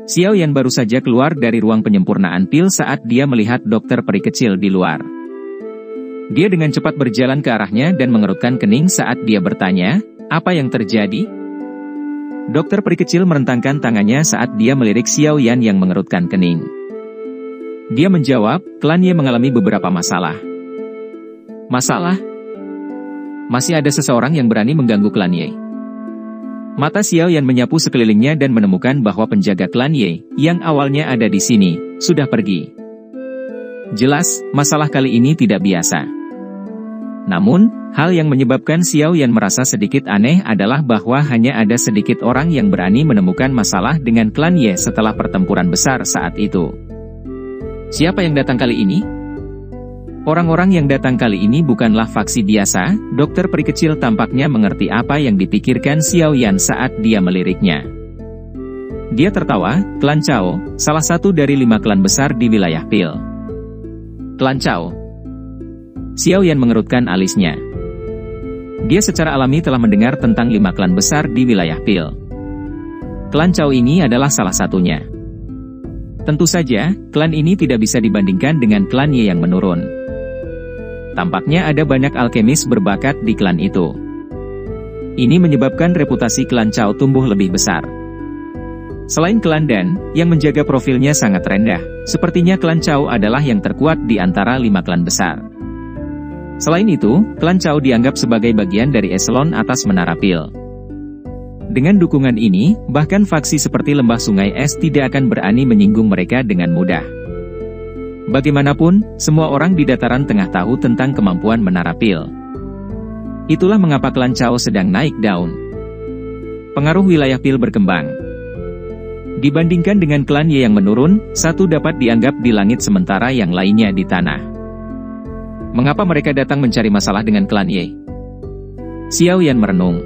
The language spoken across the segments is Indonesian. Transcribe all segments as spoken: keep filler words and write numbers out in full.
Xiao Yan baru saja keluar dari ruang penyempurnaan pil saat dia melihat dokter peri kecil di luar. Dia dengan cepat berjalan ke arahnya dan mengerutkan kening saat dia bertanya, "Apa yang terjadi?" Dokter peri kecil merentangkan tangannya saat dia melirik Xiao Yan yang mengerutkan kening. Dia menjawab, "Klan Ye mengalami beberapa masalah." "Masalah? Masih ada seseorang yang berani mengganggu klan Ye?" Mata Xiao Yan menyapu sekelilingnya dan menemukan bahwa penjaga klan Ye, yang awalnya ada di sini, sudah pergi. Jelas, masalah kali ini tidak biasa. Namun, hal yang menyebabkan Xiao Yan merasa sedikit aneh adalah bahwa hanya ada sedikit orang yang berani menemukan masalah dengan klan Ye setelah pertempuran besar saat itu. Siapa yang datang kali ini? Orang-orang yang datang kali ini bukanlah faksi biasa. Dokter peri kecil tampaknya mengerti apa yang dipikirkan Xiao Yan saat dia meliriknya. Dia tertawa, "Klan Chao, salah satu dari lima klan besar di wilayah Pil." "Klan Chao?" Xiao Yan mengerutkan alisnya. Dia secara alami telah mendengar tentang lima klan besar di wilayah Pil. Klan Chao ini adalah salah satunya. Tentu saja, klan ini tidak bisa dibandingkan dengan klan Ye yang menurun. Tampaknya ada banyak alkemis berbakat di klan itu. Ini menyebabkan reputasi klan Chao tumbuh lebih besar. Selain klan Dan, yang menjaga profilnya sangat rendah, sepertinya klan Chao adalah yang terkuat di antara lima klan besar. Selain itu, klan Chao dianggap sebagai bagian dari eselon atas Menara Pil. Dengan dukungan ini, bahkan faksi seperti Lembah Sungai Es tidak akan berani menyinggung mereka dengan mudah. Bagaimanapun, semua orang di dataran tengah tahu tentang kemampuan Menara Pil. Itulah mengapa klan Chao sedang naik daun. Pengaruh wilayah Pil berkembang. Dibandingkan dengan klan Ye yang menurun, satu dapat dianggap di langit sementara yang lainnya di tanah. Mengapa mereka datang mencari masalah dengan klan Ye? Xiao Yan merenung.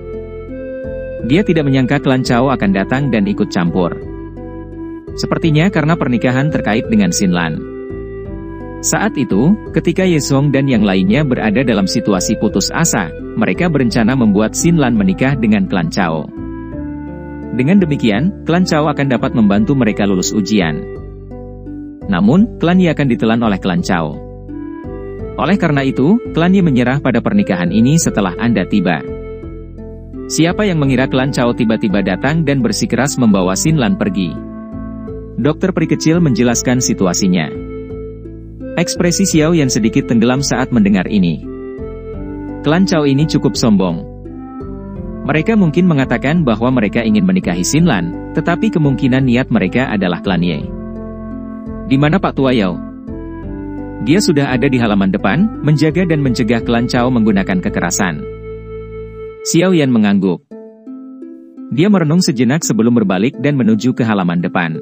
Dia tidak menyangka klan Chao akan datang dan ikut campur. Sepertinya karena pernikahan terkait dengan Xinlan. Saat itu, ketika Ye Song dan yang lainnya berada dalam situasi putus asa, mereka berencana membuat Xinlan menikah dengan klan Chao. Dengan demikian, klan Chao akan dapat membantu mereka lulus ujian. Namun, klan Ye akan ditelan oleh klan Chao. Oleh karena itu, klan Ye menyerah pada pernikahan ini setelah Anda tiba. Siapa yang mengira klan Chao tiba-tiba datang dan bersikeras membawa Xinlan pergi? Dokter peri kecil menjelaskan situasinya. Ekspresi Xiao Yan sedikit tenggelam saat mendengar ini. Klan Chao ini cukup sombong. Mereka mungkin mengatakan bahwa mereka ingin menikahi Xinlan, tetapi kemungkinan niat mereka adalah klan Ye. Di mana Pak Tua Yao? Dia sudah ada di halaman depan, menjaga dan mencegah klan Chao menggunakan kekerasan. Xiao Yan mengangguk. Dia merenung sejenak sebelum berbalik dan menuju ke halaman depan.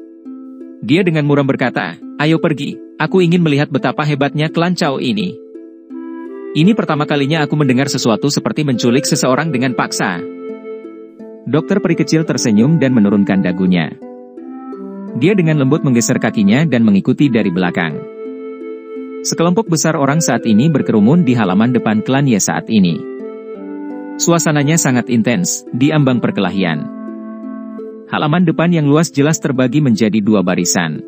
Dia dengan muram berkata, "Ayo pergi. Aku ingin melihat betapa hebatnya klan Chao ini. Ini pertama kalinya aku mendengar sesuatu seperti menculik seseorang dengan paksa." Dokter peri kecil tersenyum dan menurunkan dagunya. Dia dengan lembut menggeser kakinya dan mengikuti dari belakang. Sekelompok besar orang saat ini berkerumun di halaman depan klan Ye saat ini. Suasananya sangat intens, di ambang perkelahian. Halaman depan yang luas jelas terbagi menjadi dua barisan.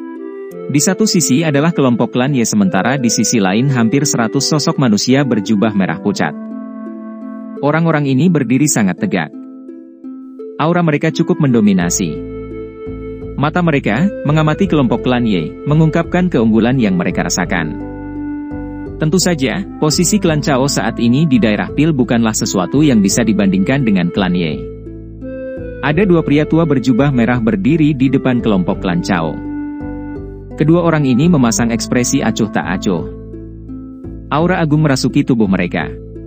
Di satu sisi adalah kelompok klan Ye, sementara di sisi lain hampir seratus sosok manusia berjubah merah pucat. Orang-orang ini berdiri sangat tegak. Aura mereka cukup mendominasi. Mata mereka, mengamati kelompok klan Ye, mengungkapkan keunggulan yang mereka rasakan. Tentu saja, posisi klan Chao saat ini di daerah Pil bukanlah sesuatu yang bisa dibandingkan dengan klan Ye. Ada dua pria tua berjubah merah berdiri di depan kelompok klan Chao. Kedua orang ini memasang ekspresi acuh tak acuh. Aura agung merasuki tubuh mereka.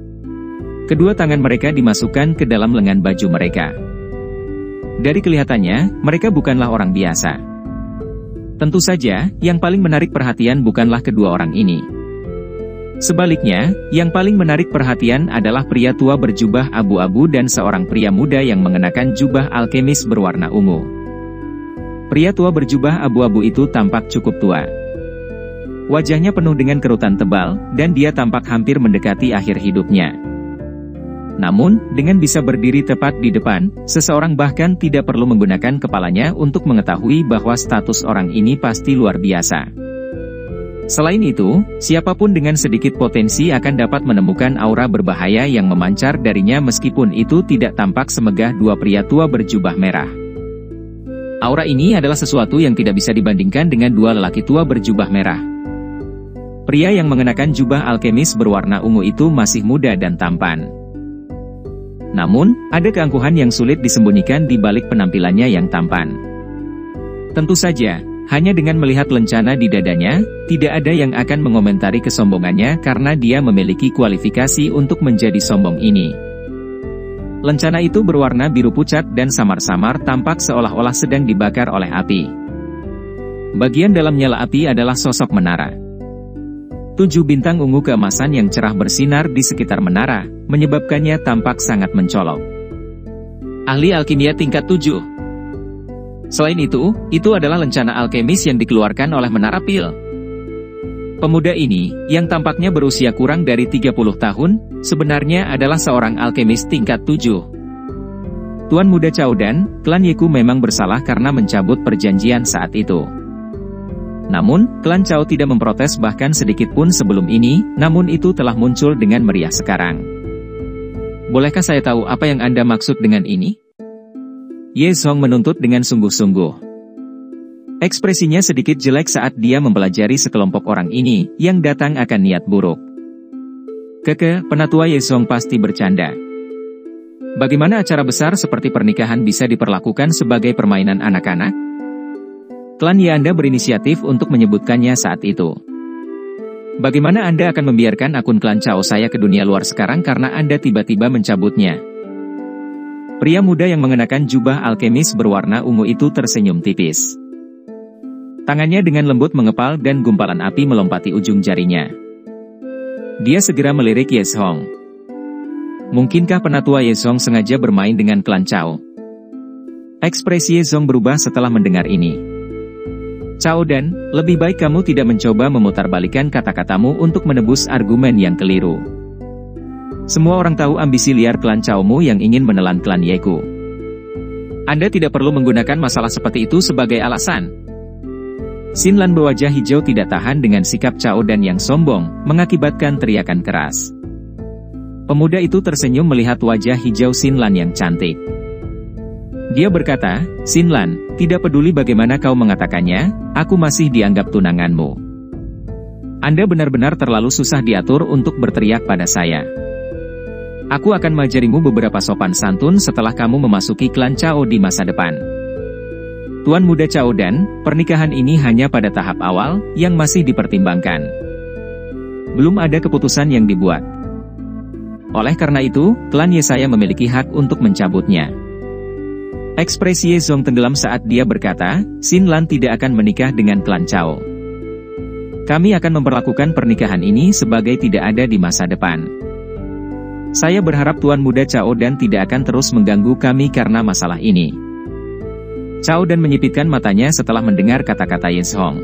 Kedua tangan mereka dimasukkan ke dalam lengan baju mereka. Dari kelihatannya, mereka bukanlah orang biasa. Tentu saja, yang paling menarik perhatian bukanlah kedua orang ini. Sebaliknya, yang paling menarik perhatian adalah pria tua berjubah abu-abu dan seorang pria muda yang mengenakan jubah alkemis berwarna ungu. Pria tua berjubah abu-abu itu tampak cukup tua. Wajahnya penuh dengan kerutan tebal, dan dia tampak hampir mendekati akhir hidupnya. Namun, dengan bisa berdiri tepat di depan, seseorang bahkan tidak perlu menggunakan kepalanya untuk mengetahui bahwa status orang ini pasti luar biasa. Selain itu, siapapun dengan sedikit potensi akan dapat menemukan aura berbahaya yang memancar darinya meskipun itu tidak tampak semegah dua pria tua berjubah merah. Aura ini adalah sesuatu yang tidak bisa dibandingkan dengan dua lelaki tua berjubah merah. Pria yang mengenakan jubah alkemis berwarna ungu itu masih muda dan tampan. Namun, ada keangkuhan yang sulit disembunyikan di balik penampilannya yang tampan. Tentu saja, hanya dengan melihat lencana di dadanya, tidak ada yang akan mengomentari kesombongannya karena dia memiliki kualifikasi untuk menjadi sombong ini. Lencana itu berwarna biru pucat dan samar-samar tampak seolah-olah sedang dibakar oleh api. Bagian dalam nyala api adalah sosok menara. Tujuh bintang ungu keemasan yang cerah bersinar di sekitar menara, menyebabkannya tampak sangat mencolok. Ahli alkimia tingkat tujuh. Selain itu, itu adalah lencana alkemis yang dikeluarkan oleh Menara Pil. Pemuda ini, yang tampaknya berusia kurang dari tiga puluh tahun, sebenarnya adalah seorang alkemis tingkat tujuh. Tuan Muda Caudan, klan Yeku memang bersalah karena mencabut perjanjian saat itu. Namun, klan Cao tidak memprotes bahkan sedikit pun sebelum ini, namun itu telah muncul dengan meriah sekarang. Bolehkah saya tahu apa yang Anda maksud dengan ini? Ye Zhong menuntut dengan sungguh-sungguh. Ekspresinya sedikit jelek saat dia mempelajari sekelompok orang ini, yang datang akan niat buruk. Keke, penatua Ye Zhong pasti bercanda. Bagaimana acara besar seperti pernikahan bisa diperlakukan sebagai permainan anak-anak? Klan Ye Anda berinisiatif untuk menyebutkannya saat itu. Bagaimana Anda akan membiarkan akun klan Cao saya ke dunia luar sekarang karena Anda tiba-tiba mencabutnya? Pria muda yang mengenakan jubah alkemis berwarna ungu itu tersenyum tipis. Tangannya dengan lembut mengepal dan gumpalan api melompati ujung jarinya. Dia segera melirik Ye Zhong. Mungkinkah penatua Ye Zhong sengaja bermain dengan klan Cao? Ekspresi Ye Zhong berubah setelah mendengar ini. Caudan, lebih baik kamu tidak mencoba memutarbalikkan kata-katamu untuk menebus argumen yang keliru. Semua orang tahu ambisi liar klan Cao-mu yang ingin menelan klan Yeku. Anda tidak perlu menggunakan masalah seperti itu sebagai alasan. Xin Lan berwajah hijau tidak tahan dengan sikap Caudan yang sombong, mengakibatkan teriakan keras. Pemuda itu tersenyum melihat wajah hijau Xin Lan yang cantik. Dia berkata, Xin Lan, tidak peduli bagaimana kau mengatakannya, aku masih dianggap tunanganmu. Anda benar-benar terlalu susah diatur untuk berteriak pada saya. Aku akan mengajarimu beberapa sopan santun setelah kamu memasuki klan Cao di masa depan. Tuan Muda Caudan, pernikahan ini hanya pada tahap awal, yang masih dipertimbangkan. Belum ada keputusan yang dibuat. Oleh karena itu, klan Ye saya memiliki hak untuk mencabutnya. Ekspresi Ye Zhong tenggelam saat dia berkata, Xin Lan tidak akan menikah dengan klan Cao. Kami akan memperlakukan pernikahan ini sebagai tidak ada di masa depan. Saya berharap Tuan Muda Caudan tidak akan terus mengganggu kami karena masalah ini. Caudan menyipitkan matanya setelah mendengar kata-kata Ye Zhong.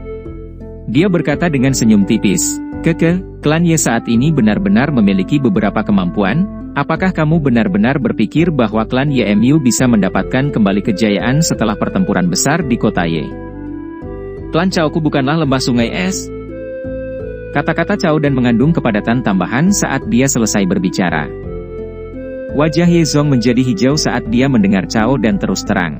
Dia berkata dengan senyum tipis, Keke, klan Ye saat ini benar-benar memiliki beberapa kemampuan. Apakah kamu benar-benar berpikir bahwa klan Y M U bisa mendapatkan kembali kejayaan setelah pertempuran besar di kota Ye? Klan Cao-ku bukanlah lembah sungai es. Kata-kata Caudan mengandung kepadatan tambahan saat dia selesai berbicara. Wajah Ye Zhong menjadi hijau saat dia mendengar Caudan terus terang.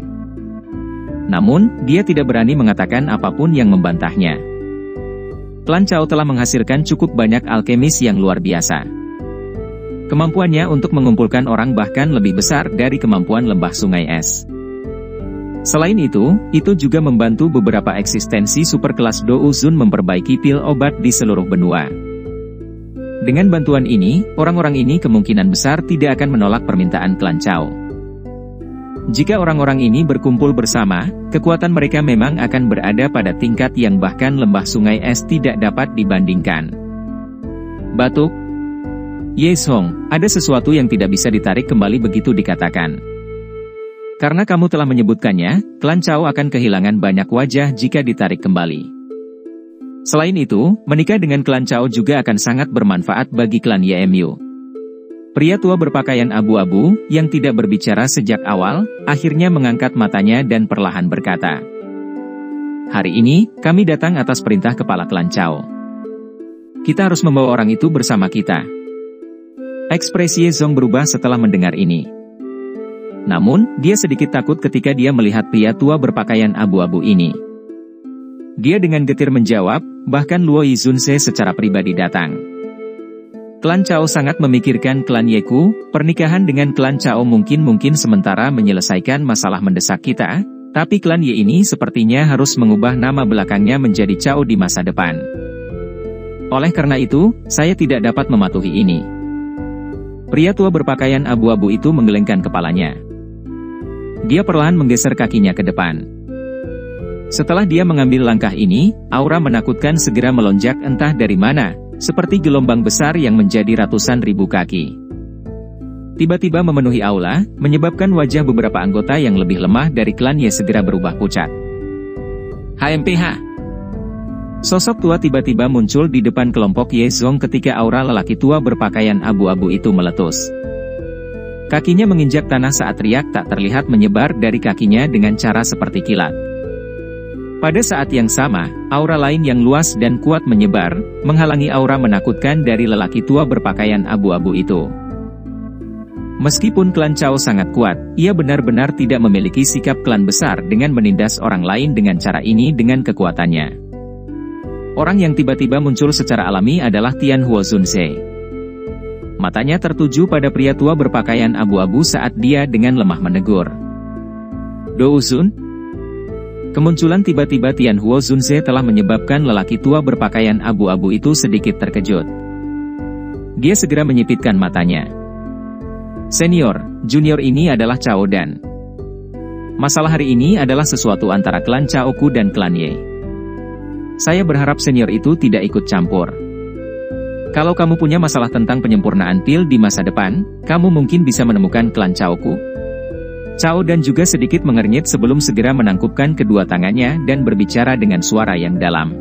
Namun, dia tidak berani mengatakan apapun yang membantahnya. Klan Cao telah menghasilkan cukup banyak alkemis yang luar biasa. Kemampuannya untuk mengumpulkan orang bahkan lebih besar dari kemampuan lembah sungai es. Selain itu, itu juga membantu beberapa eksistensi superkelas Dou Zun memperbaiki pil obat di seluruh benua. Dengan bantuan ini, orang-orang ini kemungkinan besar tidak akan menolak permintaan klan Cao. Jika orang-orang ini berkumpul bersama, kekuatan mereka memang akan berada pada tingkat yang bahkan lembah sungai es tidak dapat dibandingkan. Batuk. Ye Zhong, ada sesuatu yang tidak bisa ditarik kembali begitu dikatakan. Karena kamu telah menyebutkannya, klan Cao akan kehilangan banyak wajah jika ditarik kembali. Selain itu, menikah dengan klan Cao juga akan sangat bermanfaat bagi klan Y M U. Pria tua berpakaian abu-abu, yang tidak berbicara sejak awal, akhirnya mengangkat matanya dan perlahan berkata, "Hari ini, kami datang atas perintah kepala klan Chao. Kita harus membawa orang itu bersama kita." Ekspresi Ye Zong berubah setelah mendengar ini. Namun, dia sedikit takut ketika dia melihat pria tua berpakaian abu-abu ini. Dia dengan getir menjawab, bahkan Luo Yizunse secara pribadi datang. Klan Chao sangat memikirkan klan Yeku, pernikahan dengan klan Chao mungkin-mungkin sementara menyelesaikan masalah mendesak kita, tapi klan Ye ini sepertinya harus mengubah nama belakangnya menjadi Chao di masa depan. Oleh karena itu, saya tidak dapat mematuhi ini. Pria tua berpakaian abu-abu itu menggelengkan kepalanya. Dia perlahan menggeser kakinya ke depan. Setelah dia mengambil langkah ini, aura menakutkan segera melonjak entah dari mana, seperti gelombang besar yang menjadi ratusan ribu kaki. Tiba-tiba memenuhi aula, menyebabkan wajah beberapa anggota yang lebih lemah dari klan Ye segera berubah pucat. H M P H. Sosok tua tiba-tiba muncul di depan kelompok Ye Zong ketika aura lelaki tua berpakaian abu-abu itu meletus. Kakinya menginjak tanah saat riak tak terlihat menyebar dari kakinya dengan cara seperti kilat. Pada saat yang sama, aura lain yang luas dan kuat menyebar, menghalangi aura menakutkan dari lelaki tua berpakaian abu-abu itu. Meskipun klan Chao sangat kuat, ia benar-benar tidak memiliki sikap klan besar dengan menindas orang lain dengan cara ini dengan kekuatannya. Orang yang tiba-tiba muncul secara alami adalah Tian Huo Zunse. Matanya tertuju pada pria tua berpakaian abu-abu saat dia dengan lemah menegur, "Do Uzun?" Kemunculan tiba-tiba Tian Huo Zunse telah menyebabkan lelaki tua berpakaian abu-abu itu sedikit terkejut. Dia segera menyipitkan matanya. "Senior, junior ini adalah Chao Dan. Masalah hari ini adalah sesuatu antara klan Chao Ku dan klan Ye. Saya berharap senior itu tidak ikut campur. Kalau kamu punya masalah tentang penyempurnaan pil di masa depan, kamu mungkin bisa menemukan klan Chao Ku." Chao Dan juga sedikit mengernyit sebelum segera menangkupkan kedua tangannya dan berbicara dengan suara yang dalam.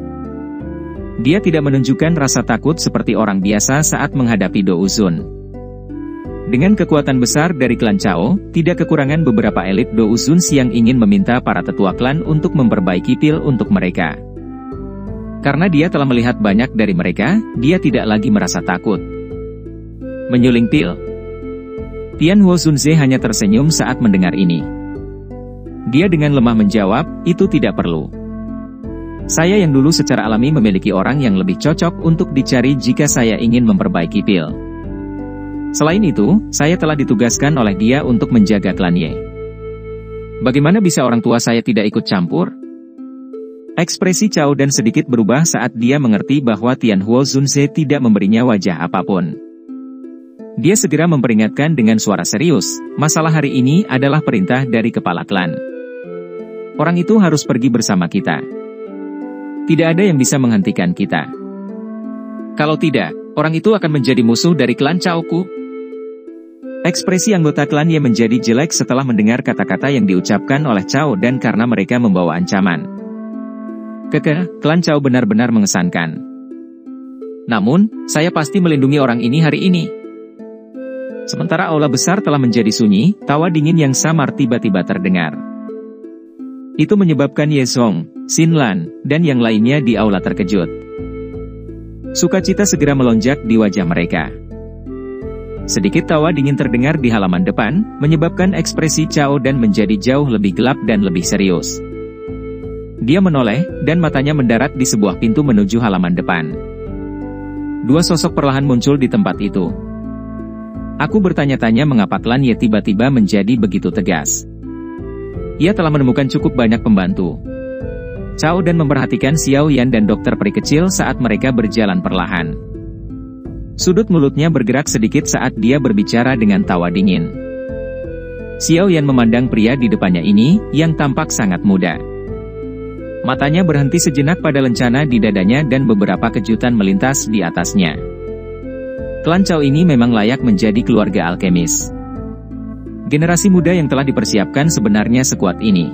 Dia tidak menunjukkan rasa takut seperti orang biasa saat menghadapi Do Uzun. Dengan kekuatan besar dari klan Chao, tidak kekurangan beberapa elit Do Uzun yang ingin meminta para tetua klan untuk memperbaiki pil untuk mereka. Karena dia telah melihat banyak dari mereka, dia tidak lagi merasa takut. Menyuling pil. Tian Huo Zunse hanya tersenyum saat mendengar ini. Dia dengan lemah menjawab, "Itu tidak perlu. Saya yang dulu secara alami memiliki orang yang lebih cocok untuk dicari jika saya ingin memperbaiki pil. Selain itu, saya telah ditugaskan oleh dia untuk menjaga klan Ye. Bagaimana bisa orang tua saya tidak ikut campur?" Ekspresi Chao Dan sedikit berubah saat dia mengerti bahwa Tian Huo Zunse tidak memberinya wajah apapun. Dia segera memperingatkan dengan suara serius, "Masalah hari ini adalah perintah dari kepala klan. Orang itu harus pergi bersama kita. Tidak ada yang bisa menghentikan kita. Kalau tidak, orang itu akan menjadi musuh dari klan Chao Ku." Ekspresi anggota klan Ye menjadi jelek setelah mendengar kata-kata yang diucapkan oleh Chao Dan karena mereka membawa ancaman. Kekeh, klan Chao benar-benar mengesankan. Namun, saya pasti melindungi orang ini hari ini. Sementara aula besar telah menjadi sunyi, tawa dingin yang samar tiba-tiba terdengar. Itu menyebabkan Ye Zong, Xin Lan, dan yang lainnya di aula terkejut. Sukacita segera melonjak di wajah mereka. Sedikit tawa dingin terdengar di halaman depan, menyebabkan ekspresi Chao Dan menjadi jauh lebih gelap dan lebih serius. Dia menoleh, dan matanya mendarat di sebuah pintu menuju halaman depan. Dua sosok perlahan muncul di tempat itu. Aku bertanya-tanya mengapa klan Ye tiba-tiba menjadi begitu tegas. Ia telah menemukan cukup banyak pembantu. Chao Dan memperhatikan Xiao Yan dan dokter peri kecil saat mereka berjalan perlahan. Sudut mulutnya bergerak sedikit saat dia berbicara dengan tawa dingin. Xiao Yan memandang pria di depannya ini, yang tampak sangat muda. Matanya berhenti sejenak pada lencana di dadanya dan beberapa kejutan melintas di atasnya. Klan Chao ini memang layak menjadi keluarga alkemis. Generasi muda yang telah dipersiapkan sebenarnya sekuat ini.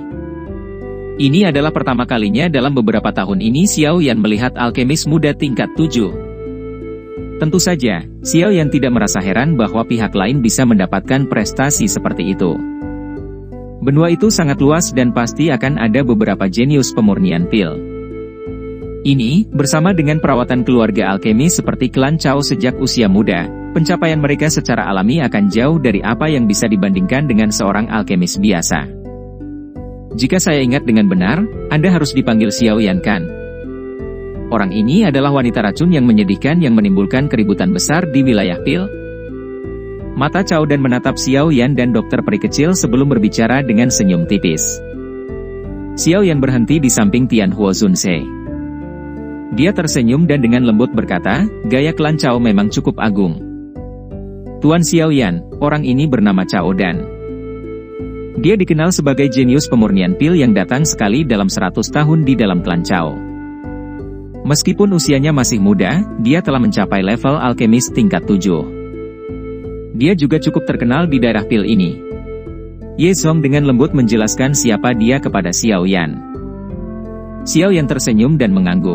Ini adalah pertama kalinya dalam beberapa tahun ini Xiao Yan melihat alkemis muda tingkat tujuh. Tentu saja, Xiao Yan tidak merasa heran bahwa pihak lain bisa mendapatkan prestasi seperti itu. Benua itu sangat luas dan pasti akan ada beberapa jenius pemurnian pil. Ini, bersama dengan perawatan keluarga alkemi seperti klan Chao sejak usia muda, pencapaian mereka secara alami akan jauh dari apa yang bisa dibandingkan dengan seorang alkemis biasa. Jika saya ingat dengan benar, Anda harus dipanggil Xiao Yan kan? Orang ini adalah wanita racun yang menyedihkan yang menimbulkan keributan besar di wilayah pil. Mata Chao Dan menatap Xiao Yan dan dokter peri kecil sebelum berbicara dengan senyum tipis. Xiao Yan berhenti di samping Tian Huo Zunse. Dia tersenyum dan dengan lembut berkata, gaya klan Chao memang cukup agung. Tuan Xiao Yan, orang ini bernama Chao Dan. Dia dikenal sebagai jenius pemurnian pil yang datang sekali dalam seratus tahun di dalam klan Chao. Meskipun usianya masih muda, dia telah mencapai level alkemis tingkat tujuh. Dia juga cukup terkenal di daerah pil ini. Ye Zong dengan lembut menjelaskan siapa dia kepada Xiao Yan. Xiao Yan tersenyum dan mengangguk.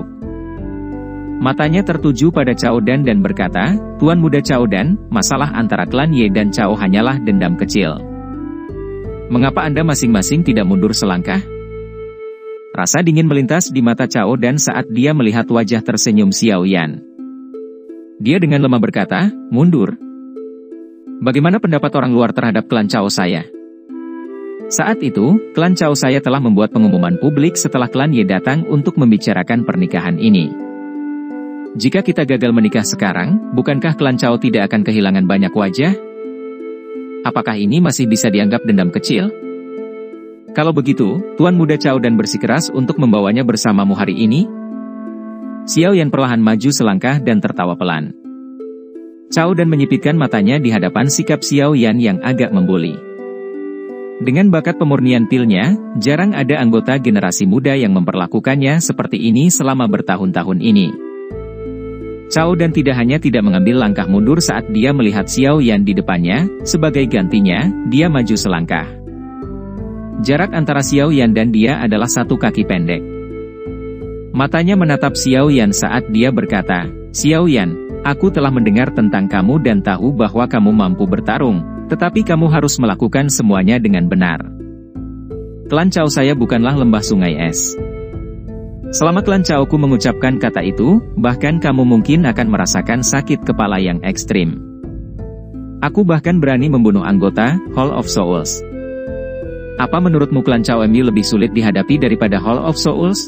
Matanya tertuju pada Chao Dan dan berkata, Tuan muda Chao Dan, masalah antara klan Ye dan Chao hanyalah dendam kecil. Mengapa Anda masing-masing tidak mundur selangkah? Rasa dingin melintas di mata Chao Dan saat dia melihat wajah tersenyum Xiao Yan. Dia dengan lemah berkata, mundur. Bagaimana pendapat orang luar terhadap klan Chao saya? Saat itu, klan Chao saya telah membuat pengumuman publik setelah klan Ye datang untuk membicarakan pernikahan ini. Jika kita gagal menikah sekarang, bukankah klan Chao tidak akan kehilangan banyak wajah? Apakah ini masih bisa dianggap dendam kecil? Kalau begitu, Tuan muda Chao Dan bersikeras untuk membawanya bersamamu hari ini? Xiao Yan perlahan maju selangkah dan tertawa pelan. Chao Dan menyipitkan matanya di hadapan sikap Xiao Yan yang agak membuli. Dengan bakat pemurnian pilnya, jarang ada anggota generasi muda yang memperlakukannya seperti ini selama bertahun-tahun ini. Chao Dan tidak hanya tidak mengambil langkah mundur saat dia melihat Xiao Yan di depannya, sebagai gantinya, dia maju selangkah. Jarak antara Xiao Yan dan dia adalah satu kaki pendek. Matanya menatap Xiao Yan saat dia berkata, Xiao Yan, aku telah mendengar tentang kamu dan tahu bahwa kamu mampu bertarung, tetapi kamu harus melakukan semuanya dengan benar. Klan Chao saya bukanlah lembah sungai es. Selama klan Chao-ku mengucapkan kata itu, bahkan kamu mungkin akan merasakan sakit kepala yang ekstrim. Aku bahkan berani membunuh anggota Hall of Souls. Apa menurutmu klan Chao M U lebih sulit dihadapi daripada Hall of Souls?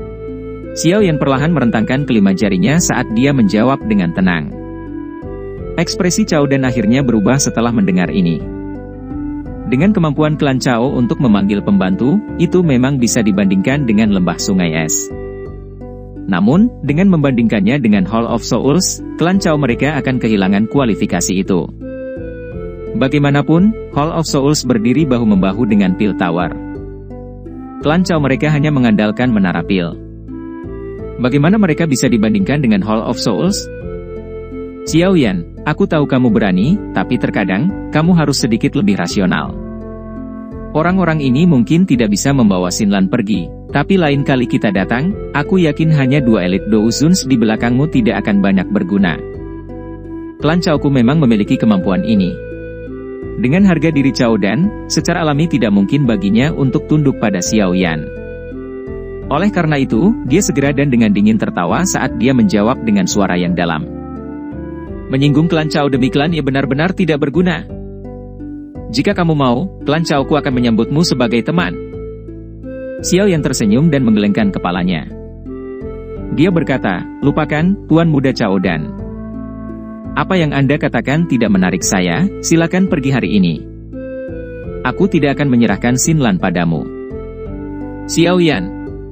Xiao Yan perlahan merentangkan kelima jarinya saat dia menjawab dengan tenang. Ekspresi Chao Dan akhirnya berubah setelah mendengar ini. Dengan kemampuan klan Chao untuk memanggil pembantu, itu memang bisa dibandingkan dengan lembah sungai es. Namun, dengan membandingkannya dengan Hall of Souls, klan Chao mereka akan kehilangan kualifikasi itu. Bagaimanapun, Hall of Souls berdiri bahu-membahu dengan Pil Tower. Klan Chao mereka hanya mengandalkan menara pil. Bagaimana mereka bisa dibandingkan dengan Hall of Souls? Xiao Yan, aku tahu kamu berani, tapi terkadang, kamu harus sedikit lebih rasional. Orang-orang ini mungkin tidak bisa membawa Xinlan pergi, tapi lain kali kita datang, aku yakin hanya dua elit Douzuns di belakangmu tidak akan banyak berguna. Klan Chao-ku memang memiliki kemampuan ini. Dengan harga diri Chao Dan, secara alami tidak mungkin baginya untuk tunduk pada Xiao Yan. Oleh karena itu, dia segera dan dengan dingin tertawa saat dia menjawab dengan suara yang dalam. Menyinggung klan Chao demi klan Ye benar-benar tidak berguna. Jika kamu mau, klan Chao-ku akan menyambutmu sebagai teman. Xiao Yan tersenyum dan menggelengkan kepalanya. Dia berkata, lupakan, Tuan muda Chao Dan. Apa yang Anda katakan tidak menarik saya, silakan pergi hari ini. Aku tidak akan menyerahkan Xinlan padamu. Xiao Yan,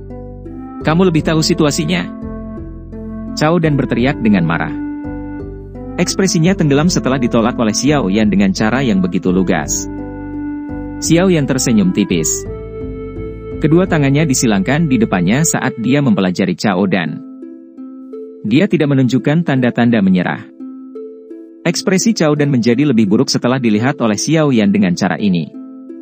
kamu lebih tahu situasinya. Chao Dan berteriak dengan marah. Ekspresinya tenggelam setelah ditolak oleh Xiao Yan dengan cara yang begitu lugas. Xiao Yan tersenyum tipis. Kedua tangannya disilangkan di depannya saat dia mempelajari Chao Dan. Dia tidak menunjukkan tanda-tanda menyerah. Ekspresi Chao Dan menjadi lebih buruk setelah dilihat oleh Xiao Yan dengan cara ini.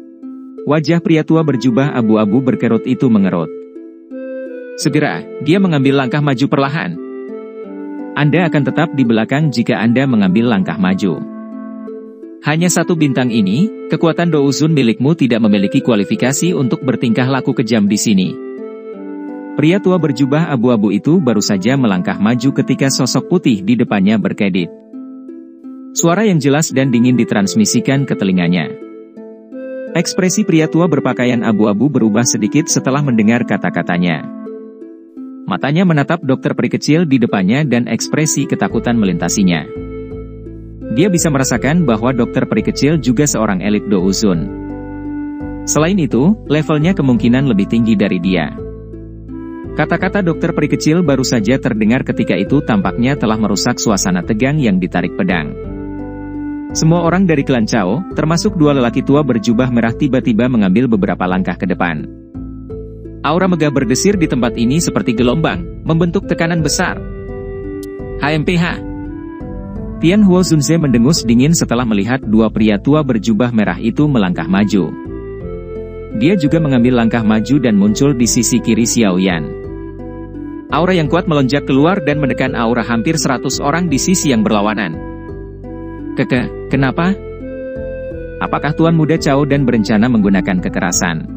Wajah pria tua berjubah abu-abu berkerut itu mengerut. Segera, dia mengambil langkah maju perlahan. Anda akan tetap di belakang jika Anda mengambil langkah maju. Hanya satu bintang ini, kekuatan Douzun milikmu tidak memiliki kualifikasi untuk bertingkah laku kejam di sini. Pria tua berjubah abu-abu itu baru saja melangkah maju ketika sosok putih di depannya berkedip. Suara yang jelas dan dingin ditransmisikan ke telinganya. Ekspresi pria tua berpakaian abu-abu berubah sedikit setelah mendengar kata-katanya. Matanya menatap dokter peri kecil di depannya dan ekspresi ketakutan melintasinya. Dia bisa merasakan bahwa dokter peri kecil juga seorang elit Douzun. Selain itu, levelnya kemungkinan lebih tinggi dari dia. Kata-kata dokter peri kecil baru saja terdengar ketika itu tampaknya telah merusak suasana tegang yang ditarik pedang. Semua orang dari klan Cao, termasuk dua lelaki tua berjubah merah tiba-tiba mengambil beberapa langkah ke depan. Aura megah berdesir di tempat ini seperti gelombang, membentuk tekanan besar. H M P H. Tian Huo Zunze mendengus dingin setelah melihat dua pria tua berjubah merah itu melangkah maju. Dia juga mengambil langkah maju dan muncul di sisi kiri Xiao Yan. Aura yang kuat melonjak keluar dan menekan aura hampir seratus orang di sisi yang berlawanan. Keke, kenapa? Apakah Tuan Muda Cao dan berencana menggunakan kekerasan?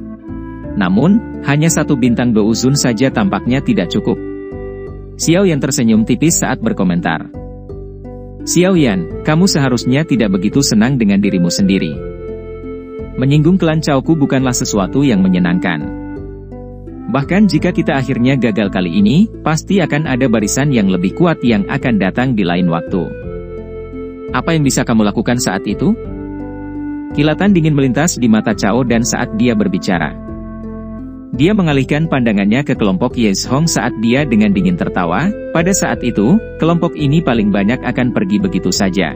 Namun, hanya satu bintang Douzun saja tampaknya tidak cukup. Xiao Yan tersenyum tipis saat berkomentar. Xiao Yan, kamu seharusnya tidak begitu senang dengan dirimu sendiri. Menyinggung klan Cao-ku bukanlah sesuatu yang menyenangkan. Bahkan jika kita akhirnya gagal kali ini, pasti akan ada barisan yang lebih kuat yang akan datang di lain waktu. Apa yang bisa kamu lakukan saat itu? Kilatan dingin melintas di mata Cao dan saat dia berbicara. Dia mengalihkan pandangannya ke kelompok Yezhong saat dia dengan dingin tertawa. Pada saat itu, kelompok ini paling banyak akan pergi begitu saja.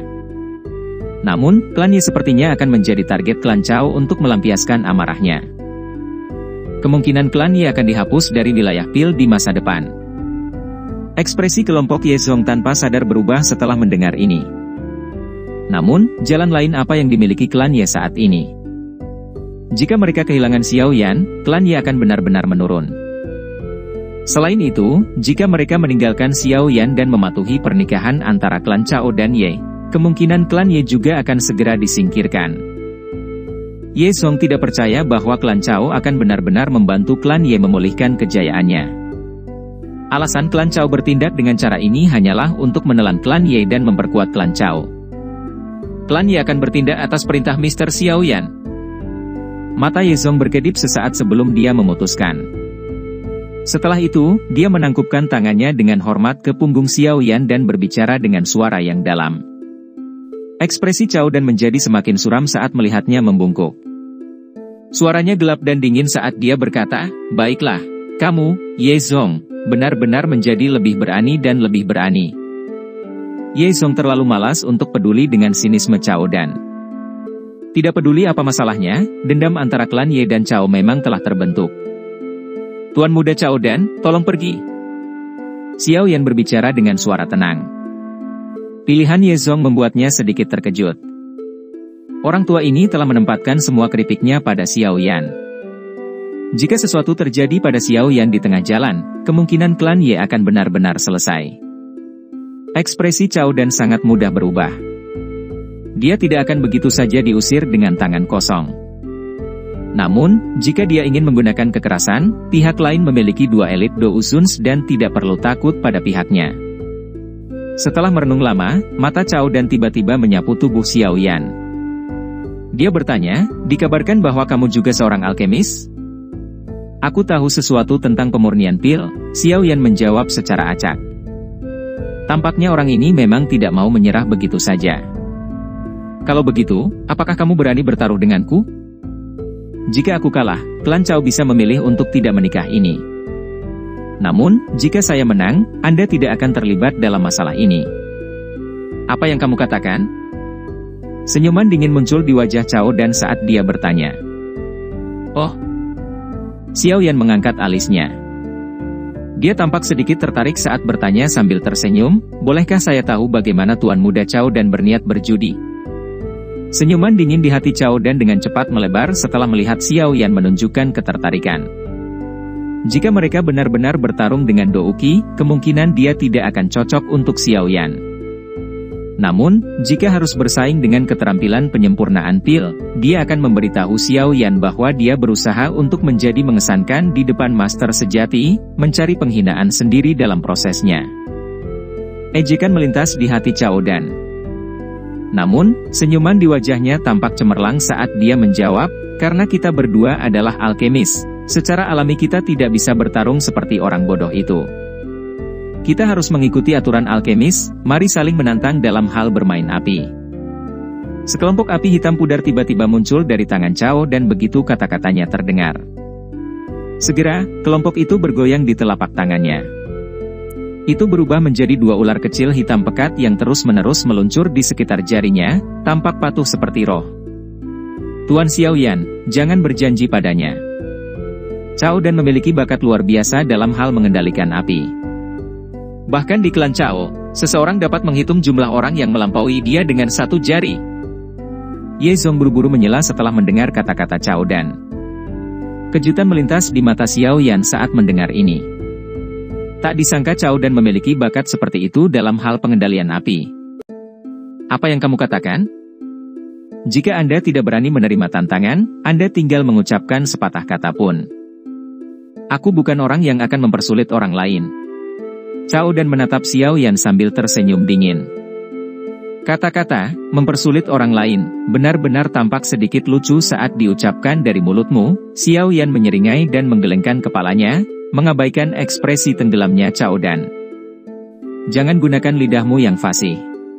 Namun, klan Ye sepertinya akan menjadi target klan Cao untuk melampiaskan amarahnya. Kemungkinan klan Ye akan dihapus dari wilayah Pil di masa depan. Ekspresi kelompok Yezhong tanpa sadar berubah setelah mendengar ini. Namun, jalan lain apa yang dimiliki klan Ye saat ini? Jika mereka kehilangan Xiao Yan, klan Ye akan benar-benar menurun. Selain itu, jika mereka meninggalkan Xiao Yan dan mematuhi pernikahan antara klan Cao dan Ye, kemungkinan klan Ye juga akan segera disingkirkan. Ye Song tidak percaya bahwa klan Cao akan benar-benar membantu klan Ye memulihkan kejayaannya. Alasan klan Cao bertindak dengan cara ini hanyalah untuk menelan klan Ye dan memperkuat klan Cao. Klan Ye akan bertindak atas perintah Mister Xiao Yan. Mata Ye Zong berkedip sesaat sebelum dia memutuskan. Setelah itu, dia menangkupkan tangannya dengan hormat ke punggung Xiao Yan dan berbicara dengan suara yang dalam. Ekspresi Cao dan menjadi semakin suram saat melihatnya membungkuk. Suaranya gelap dan dingin saat dia berkata, "Baiklah, kamu, Ye Zong, benar-benar menjadi lebih berani dan lebih berani." Ye Zong terlalu malas untuk peduli dengan sinisme Cao Dan. Tidak peduli apa masalahnya, dendam antara klan Ye dan Cao memang telah terbentuk. Tuan Muda Cao Dan, tolong pergi. Xiao Yan berbicara dengan suara tenang. Pilihan Ye Zong membuatnya sedikit terkejut. Orang tua ini telah menempatkan semua keripiknya pada Xiao Yan. Jika sesuatu terjadi pada Xiao Yan di tengah jalan, kemungkinan klan Ye akan benar-benar selesai. Ekspresi Cao Dan sangat mudah berubah. Dia tidak akan begitu saja diusir dengan tangan kosong. Namun, jika dia ingin menggunakan kekerasan, pihak lain memiliki dua elit Douzuns dan tidak perlu takut pada pihaknya. Setelah merenung lama, mata Cao Dan tiba-tiba menyapu tubuh Xiao Yan. Dia bertanya, "Dikabarkan bahwa kamu juga seorang alkemis?" "Aku tahu sesuatu tentang pemurnian pil," Xiao Yan menjawab secara acak. Tampaknya orang ini memang tidak mau menyerah begitu saja. "Kalau begitu, apakah kamu berani bertaruh denganku? Jika aku kalah, klan Cao bisa memilih untuk tidak menikah ini. Namun, jika saya menang, Anda tidak akan terlibat dalam masalah ini. Apa yang kamu katakan?" Senyuman dingin muncul di wajah Cao Dan saat dia bertanya. "Oh." Xiao Yan mengangkat alisnya. Dia tampak sedikit tertarik saat bertanya sambil tersenyum, "Bolehkah saya tahu bagaimana Tuan Muda Cao Dan berniat berjudi?" Senyuman dingin di hati Cao Dan dengan cepat melebar setelah melihat Xiao Yan menunjukkan ketertarikan. Jika mereka benar-benar bertarung dengan Douki, kemungkinan dia tidak akan cocok untuk Xiao Yan. Namun, jika harus bersaing dengan keterampilan penyempurnaan pil, dia akan memberitahu Xiao Yan bahwa dia berusaha untuk menjadi mengesankan di depan master sejati, mencari penghinaan sendiri dalam prosesnya. Ejekan melintas di hati Cao Dan. Namun, senyuman di wajahnya tampak cemerlang saat dia menjawab, karena kita berdua adalah alkemis, secara alami kita tidak bisa bertarung seperti orang bodoh itu. Kita harus mengikuti aturan alkemis, mari saling menantang dalam hal bermain api. Sekelompok api hitam pudar tiba-tiba muncul dari tangan Cao dan begitu kata-katanya terdengar. Segera, kelompok itu bergoyang di telapak tangannya. Itu berubah menjadi dua ular kecil hitam pekat yang terus-menerus meluncur di sekitar jarinya, tampak patuh seperti roh. Tuan Xiao Yan, jangan berjanji padanya. Cao Dan memiliki bakat luar biasa dalam hal mengendalikan api. Bahkan di klan Cao, seseorang dapat menghitung jumlah orang yang melampaui dia dengan satu jari. Ye Zong buru-buru menyela setelah mendengar kata-kata Cao Dan. Kejutan melintas di mata Xiao Yan saat mendengar ini. Tak disangka Cao Dan memiliki bakat seperti itu dalam hal pengendalian api. Apa yang kamu katakan? Jika Anda tidak berani menerima tantangan, Anda tinggal mengucapkan sepatah kata pun. Aku bukan orang yang akan mempersulit orang lain. Cao Dan menatap Xiao Yan sambil tersenyum dingin. Kata-kata, mempersulit orang lain, benar-benar tampak sedikit lucu saat diucapkan dari mulutmu. Xiao Yan menyeringai dan menggelengkan kepalanya, mengabaikan ekspresi tenggelamnya Cao Dan. Jangan gunakan lidahmu yang fasih.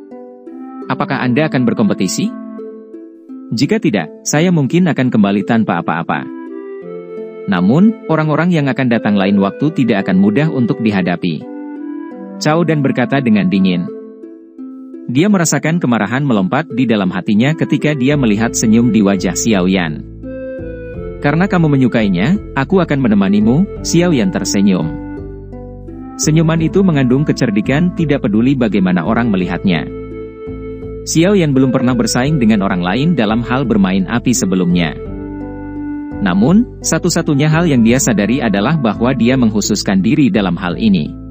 Apakah Anda akan berkompetisi? Jika tidak, saya mungkin akan kembali tanpa apa-apa. Namun, orang-orang yang akan datang lain waktu tidak akan mudah untuk dihadapi. Cao Dan berkata dengan dingin. Dia merasakan kemarahan melompat di dalam hatinya ketika dia melihat senyum di wajah Xiao Yan. Karena kamu menyukainya, aku akan menemanimu, Xiao Yan tersenyum. Senyuman itu mengandung kecerdikan, tidak peduli bagaimana orang melihatnya. Xiao Yan belum pernah bersaing dengan orang lain dalam hal bermain api sebelumnya. Namun, satu-satunya hal yang dia sadari adalah bahwa dia menghususkan diri dalam hal ini.